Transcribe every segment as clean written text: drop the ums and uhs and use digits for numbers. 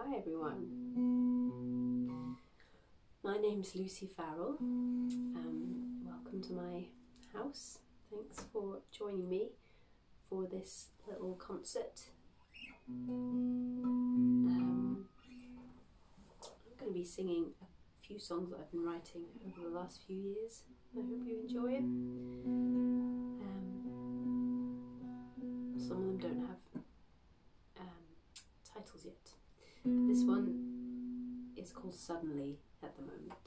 Hi everyone, my name's Lucy Farrell. Welcome to my house. Thanks for joining me for this little concert. I'm going to be singing a few songs that I've been writing over the last few years. I hope you enjoy it. Some of them don't have titles yet. But this one is called Suddenly at the moment.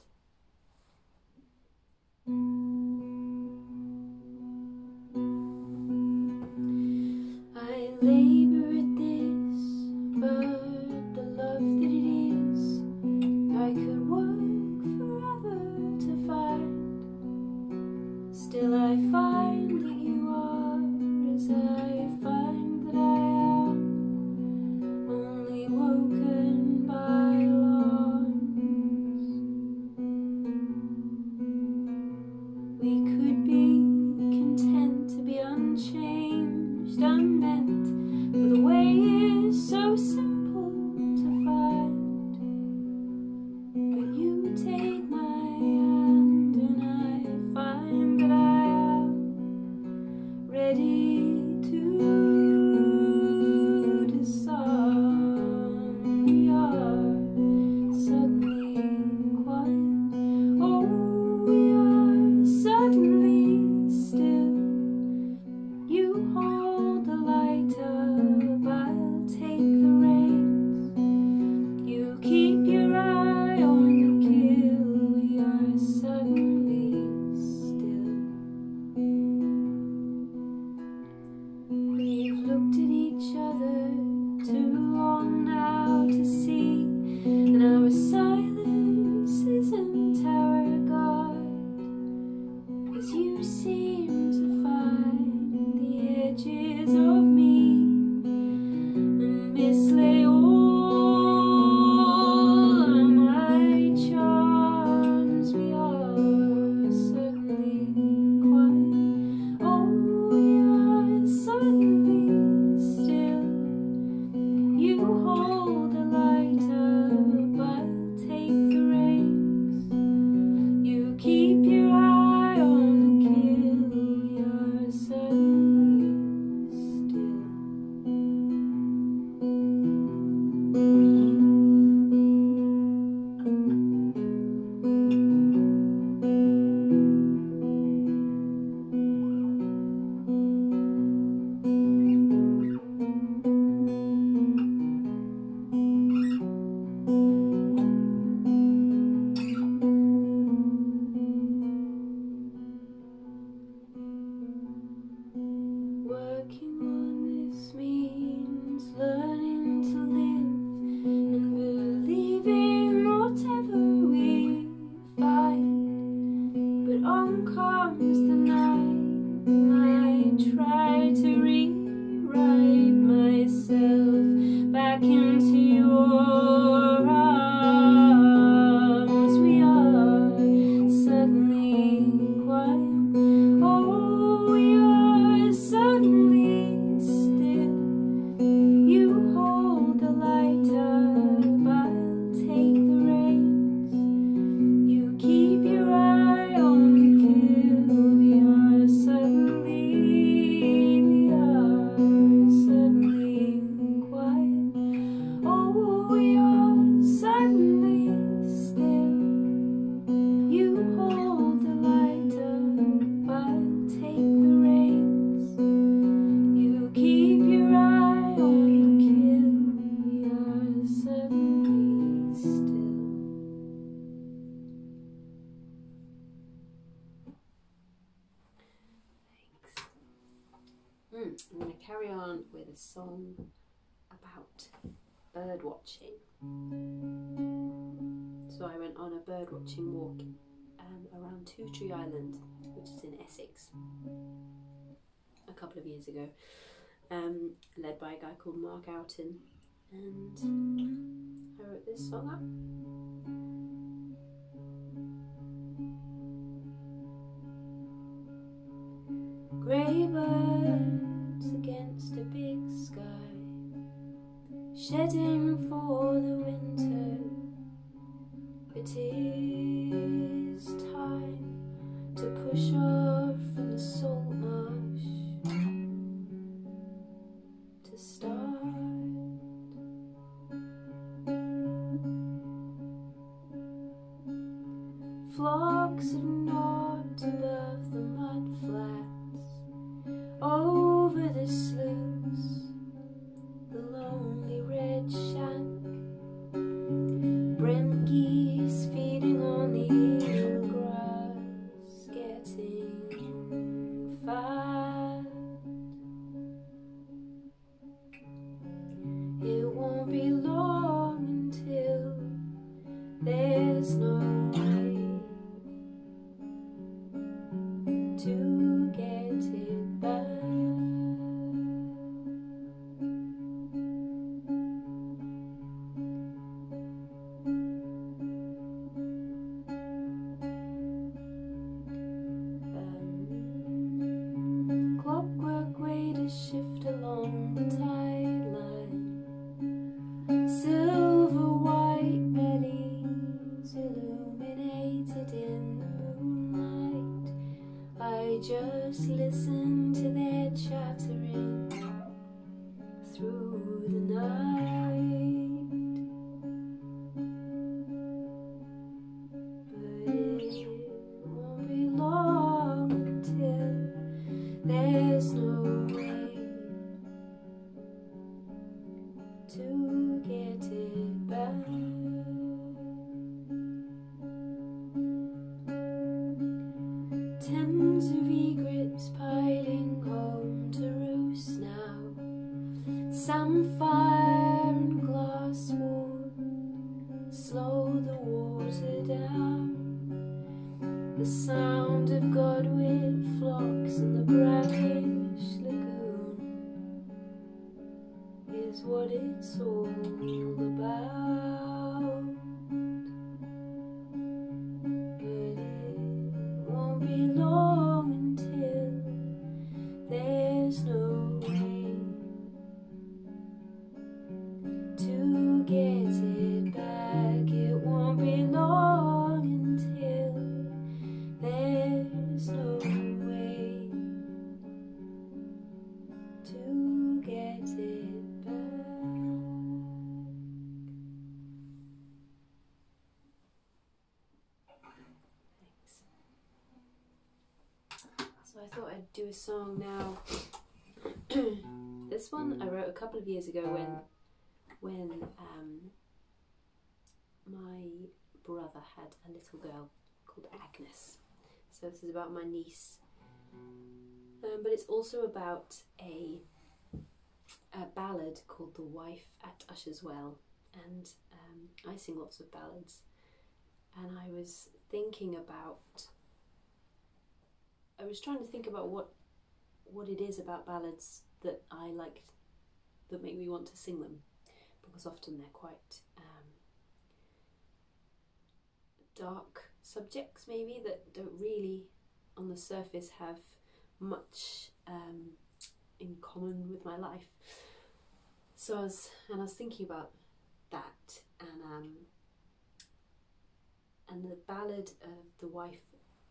I labour at this, but the love that it is, I could work forever to find. Still I find that you are as I find that I am, only woken by alarms. We could be content to be unchanged, unmeant, for the way is so simple to find. But you take my hand and I find that I am ready to disarm. We are suddenly quiet. Oh, we are suddenly still. You hold the light up, I'll take the reins. You keep your eye on the kill. We are suddenly still. We've looked at each other too long now to see, and our silence isn't our guard, as you seem to find the edges of me and mislay all of my charms. We are suddenly quiet. Oh, we are suddenly still. You hold the light up, I'll take the reins. You keep your eye on the kill. We are suddenly still. Working on this means learning to live and believing whatever we find. But on comes the night and I try to rewrite myself back into your arms. We are suddenly quiet. Oh, we are suddenly still. You hold the light up, I'll take the reins. You keep your eye on the kill. We are suddenly quiet. Oh, we are suddenly still. You hold the light up, I'll take the reins. You keep your eye on the kill. We are suddenly still. Thanks. I'm going to carry on with a song about bird watching. So I went on a bird watching walk around Two Tree Island, which is in Essex, a couple of years ago, led by a guy called Mark Oughton, and I wrote this song up. Grey birds against a big sky, shedding for the winter. It is time to push off from the salt marsh, to start. Flocks of knot above the mud flats, over the sluice, the lonely red shank, brent geese feeding on the eel grass, getting fat. It won't be long until there's no way to get it back. Clockwork way to shift along the tide line, silver white bellies illuminated in the moonlight. I just listen to their chattering through the night, but it won't be long until there's no way to get it back. Tens of egrets piling home to roost now, samphire and glasswood slow the water down. The sound of godwit flocks in the brackish lagoon is what it's all about. But it won't be long until there's no way to get it back. It won't be long until there's no way to get it back. Thanks. So I thought I'd do a song now. This one I wrote a couple of years ago when my brother had a little girl called Agnes. So this is about my niece, but it's also about a ballad called The Wife at Usher's Well, and I sing lots of ballads, and I was trying to think about what it is about ballads that I like, that make me want to sing them, because often they're quite dark subjects maybe that don't really on the surface have much in common with my life. So I was thinking about that, and the ballad of the wife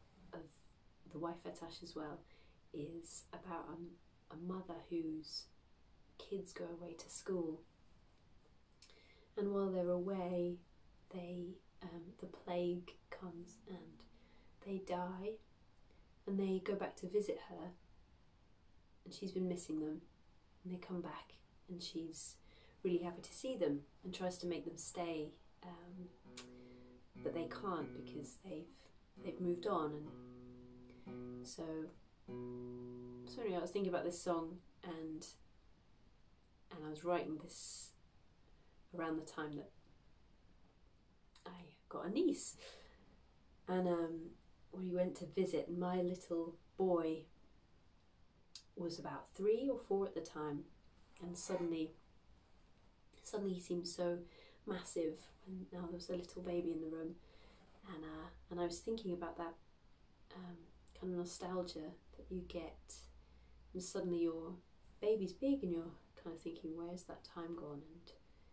at Usher's Well is about a mother whose kids go away to school, and while they're away the plague comes and they die, and they go back to visit her, and she's been missing them, and they come back and she's really happy to see them and tries to make them stay, but they can't because they've moved on. And so anyway, I was thinking about this song, and I was writing this around the time that I got a niece, and we went to visit, and my little boy was about 3 or 4 at the time, and suddenly he seemed so massive, and now there was a little baby in the room, and I was thinking about that kind of nostalgia that you get, and suddenly your baby's big and you're kind of thinking, where's that time gone?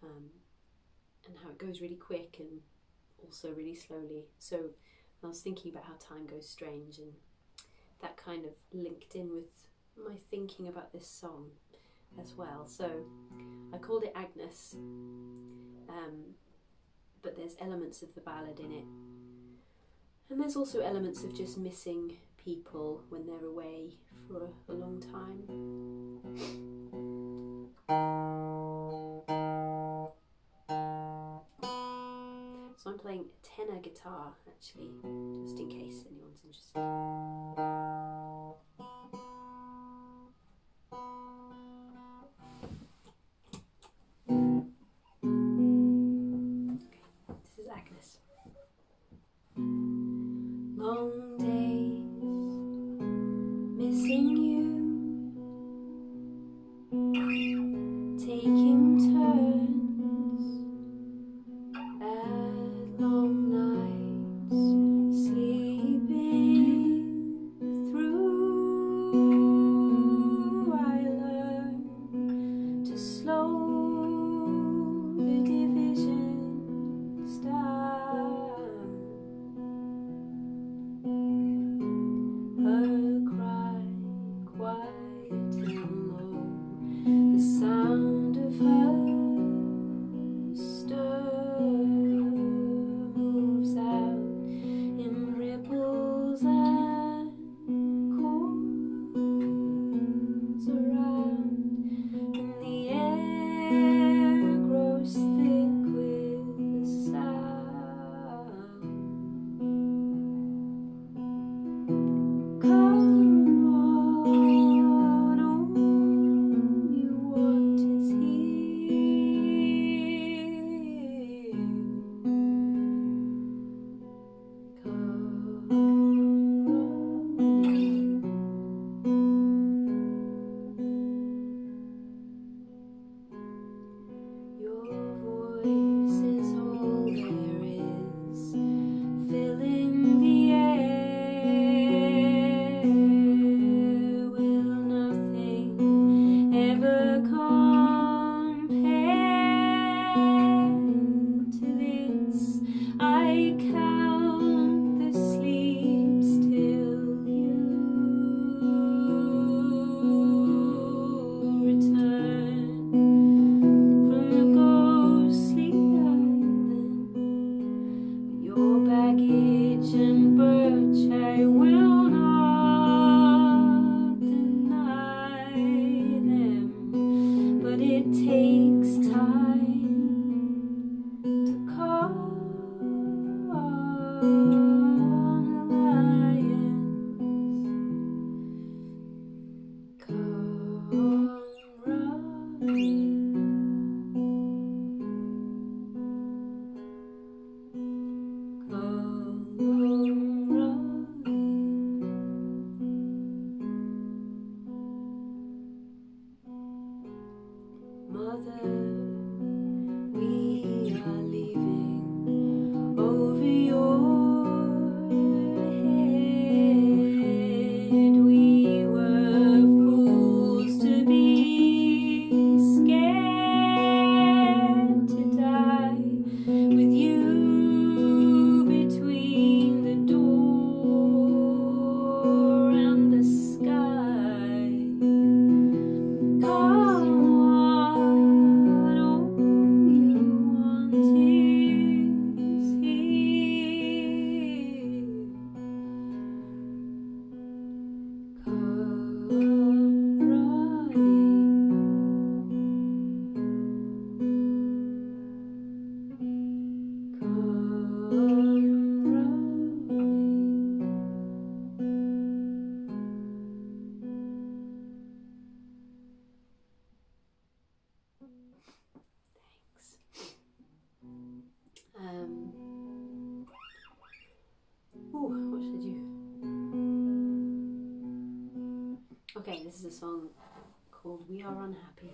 and how it goes really quick and also really slowly. So I was thinking about how time goes strange, and that kind of linked in with my thinking about this song as well. So I called it Agnes, but there's elements of the ballad in it, and there's also elements of just missing people when they're away for a long time. So I'm playing tenor guitar, actually, just in case anyone's interested. This is Agnes. Long days missing you, taking turns at long nights, sleeping through. I learned to slow the divisions down. Her cry, quiet and low, the sound of her stir moves out in ripples and chords around, and the air grows thick with the sound. Come on, all you want is here. Come running. Your voice is all there is, filling the air. Will nothing ever compare to this? I count the sleeps till you return from the ghostly island. Your baggage and birch I will not deny them, but it takes time to call alliance. Come running. Come running. Mother, we are leaving over your head. We were fools to be scared to die with you between the door and the sky. Come on, all you want is here. Come running. Come running. Thanks. What should I do? Okay, this is a song called We Are Unhappy.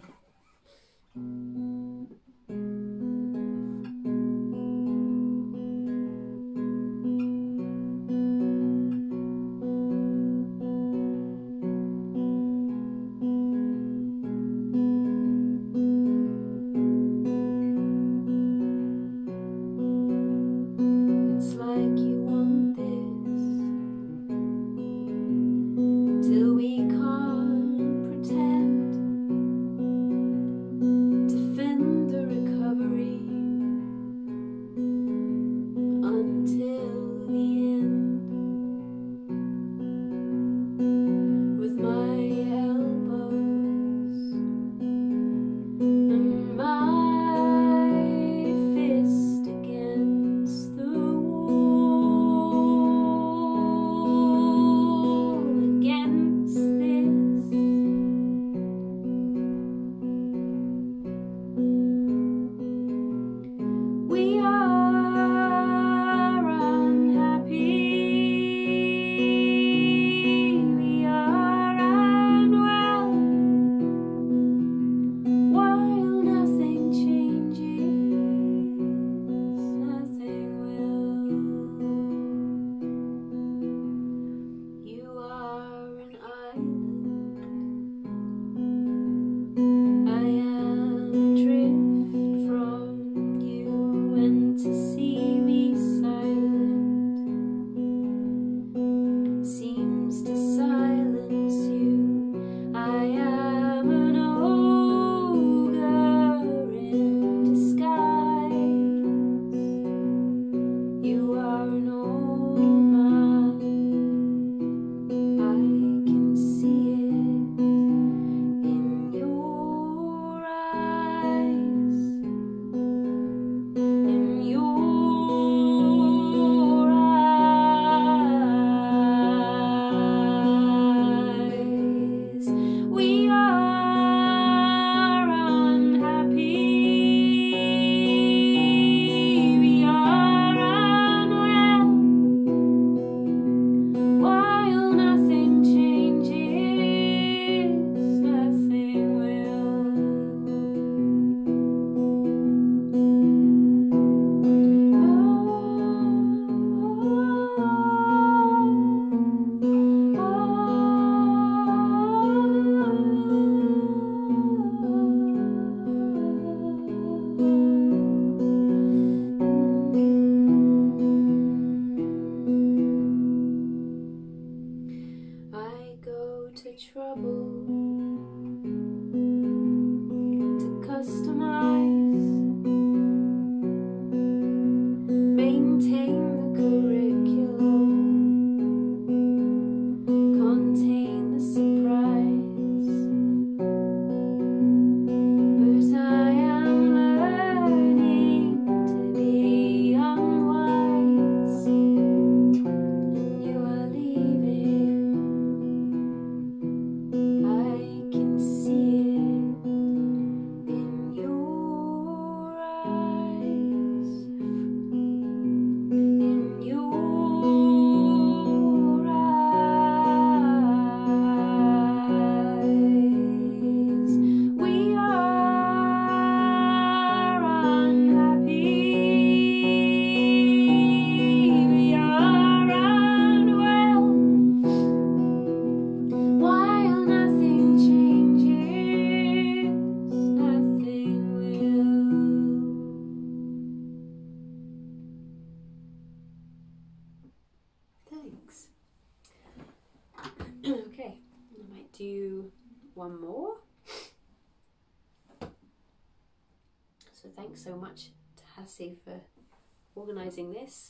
So thanks so much to Hassie for organising this.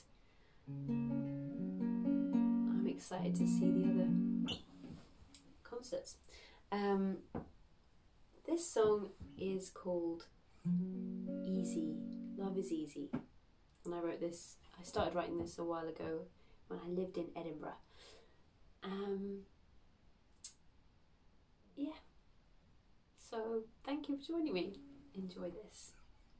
I'm excited to see the other concerts. This song is called Easy, Love is Easy. And I started writing this a while ago when I lived in Edinburgh. Yeah. So thank you for joining me. Enjoy this.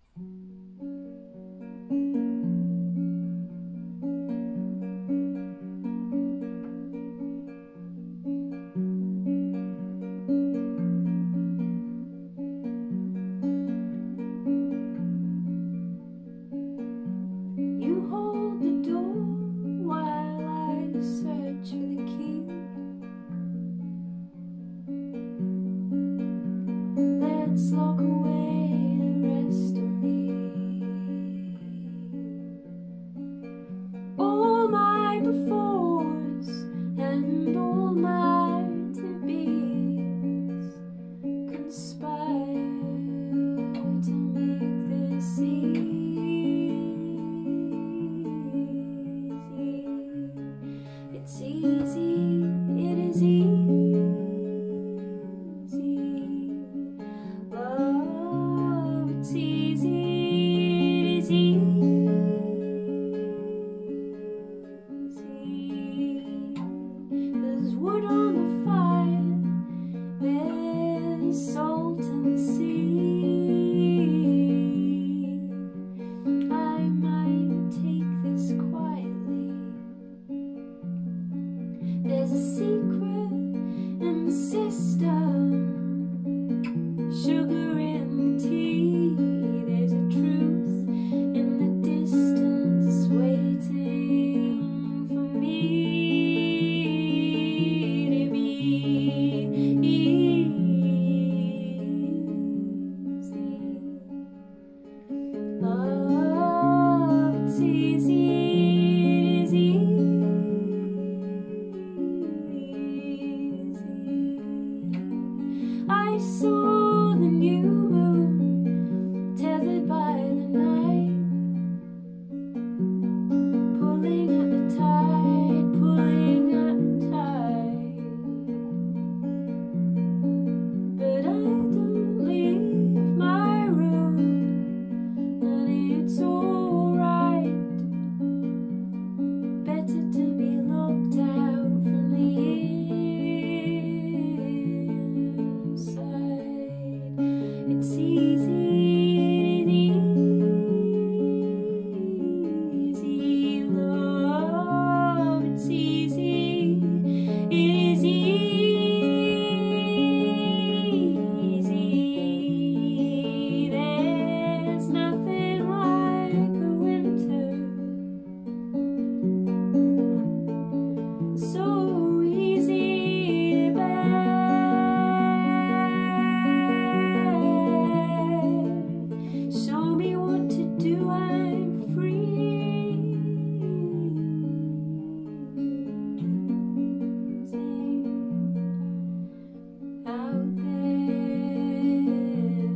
You hold the door while I search for the key. Let's lock away the rest of me. All my befores and all my to-be's conspire to make this easy. It's easy, it is easy. Love, it's easy, it is easy. There's wood on the fire, there's salt in the sea. I might take this quietly. There's a secret in the system, sugar in the tea. There's a truth in the distance waiting for me to be easy. Love, it's easy, it is easy. I saw the new moon tethered by the night, pulling at the tide, pulling at the tide. But I don't leave my room, and it's alright. Better to be locked out from the inside. It's easy, easy, love, it's easy, it is easy. There's nothing like a winter, so easy to bear. Show me what to do, I'm free. Out there,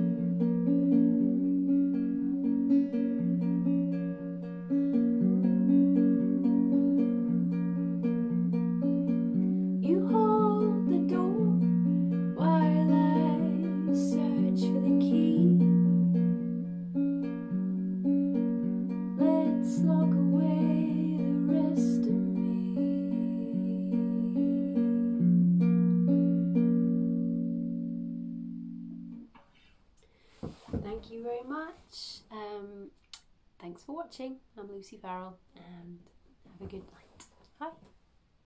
you hold the door while I search for the key. Let's lock away the rest of me. Thank you very much. Thanks for watching. I'm Lucy Farrell, and have a good night. Bye.